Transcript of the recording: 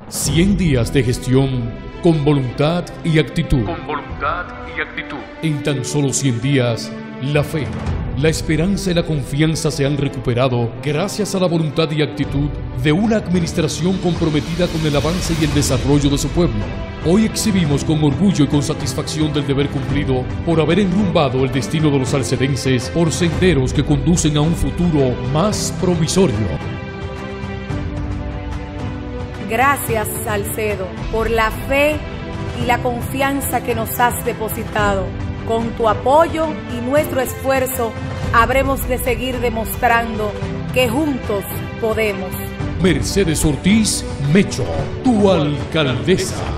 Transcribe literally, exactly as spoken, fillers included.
cien días de gestión con voluntad y actitud. Con voluntad y actitud. En tan solo cien días, la fe, la esperanza y la confianza se han recuperado gracias a la voluntad y actitud de una administración comprometida con el avance y el desarrollo de su pueblo. Hoy exhibimos con orgullo y con satisfacción del deber cumplido por haber enrumbado el destino de los salcedenses por senderos que conducen a un futuro más promisorio. Gracias, Salcedo, por la fe y la confianza que nos has depositado. Con tu apoyo y nuestro esfuerzo, habremos de seguir demostrando que juntos podemos. Mercedes Ortiz Mecho, tu alcaldesa.